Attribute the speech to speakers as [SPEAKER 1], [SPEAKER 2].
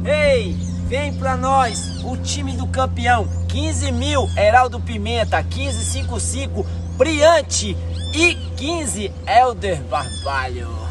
[SPEAKER 1] Ei, vem pra nós, o time do campeão. 15 mil, Heraldo Pimenta, 15,55, Briante e 15, Helder Barbalho.